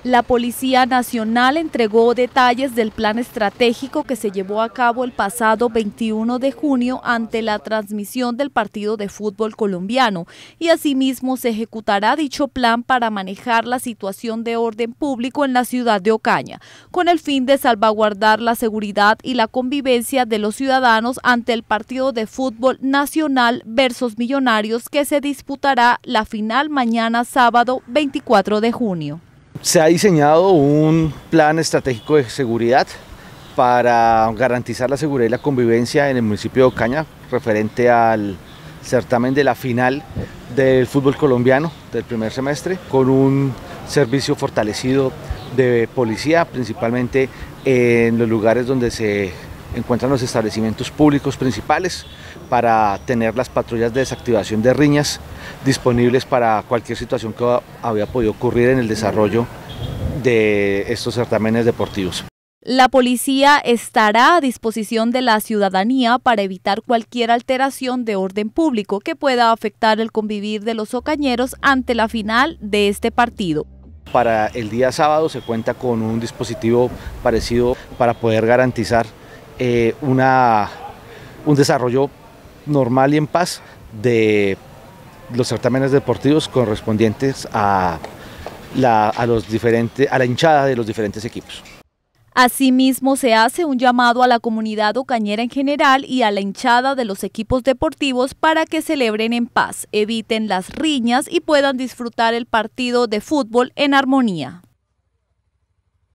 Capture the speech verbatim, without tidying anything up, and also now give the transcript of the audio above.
La Policía Nacional entregó detalles del plan estratégico que se llevó a cabo el pasado veintiuno de junio ante la transmisión del partido de fútbol colombiano y asimismo se ejecutará dicho plan para manejar la situación de orden público en la ciudad de Ocaña, con el fin de salvaguardar la seguridad y la convivencia de los ciudadanos ante el partido de fútbol Nacional versus Millonarios que se disputará la final mañana sábado veinticuatro de junio. Se ha diseñado un plan estratégico de seguridad para garantizar la seguridad y la convivencia en el municipio de Ocaña referente al certamen de la final del fútbol colombiano del primer semestre, con un servicio fortalecido de policía, principalmente en los lugares donde se encuentran los establecimientos públicos principales, para tener las patrullas de desactivación de riñas disponibles para cualquier situación que había podido ocurrir en el desarrollo de estos certámenes deportivos. La policía estará a disposición de la ciudadanía para evitar cualquier alteración de orden público que pueda afectar el convivir de los ocañeros ante la final de este partido. Para el día sábado se cuenta con un dispositivo parecido para poder garantizar eh, una, un desarrollo normal y en paz de los certámenes deportivos correspondientes a la, a los diferentes, a la hinchada de los diferentes equipos. Asimismo, se hace un llamado a la comunidad ocañera en general y a la hinchada de los equipos deportivos para que celebren en paz, eviten las riñas y puedan disfrutar el partido de fútbol en armonía.